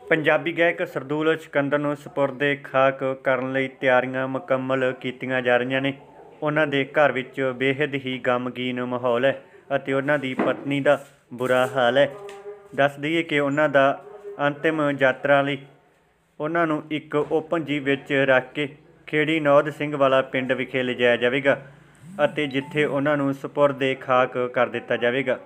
ਪੰਜਾਬੀ ਗਾਇਕ ਸਰਦੂਲ ਸਿਕੰਦਰ ਨੂੰ ਸਪੁਰਦੇ ਖਾਕ ਕਰਨ ਲਈ ਤਿਆਰੀਆਂ ਮੁਕੰਮਲ ਕੀਤੀਆਂ ਜਾ ਰਹੀਆਂ ਨੇ। ਉਹਨਾਂ ਦੇ ਘਰ ਵਿੱਚ ਬੇਹੱਦ ਹੀ ਗਮਗੀਨ ਮਾਹੌਲ ਹੈ ਅਤੇ ਉਹਨਾਂ ਦੀ ਪਤਨੀ ਦਾ ਬੁਰਾ ਹਾਲ ਹੈ। ਦੱਸ ਦਈਏ ਕਿ ਉਹਨਾਂ ਦਾ ਅੰਤਿਮ ਯਾਤਰਾ ਲਈ ਉਹਨਾਂ ਨੂੰ ਇੱਕ ਓਪਨ ਜੀਪ ਵਿੱਚ ਰੱਖ ਕੇ ਖੇੜੀ ਨੌਧ ਸਿੰਘ ਵਾਲਾ ਪਿੰਡ ਵਿਖੇ ਲਿਜਾਇਆ ਜਾਵੇਗਾ ਅਤੇ ਜਿੱਥੇ ਉਹਨਾਂ ਨੂੰ ਸਪੁਰਦੇ ਖਾਕ ਕਰ ਦਿੱਤਾ ਜਾਵੇਗਾ।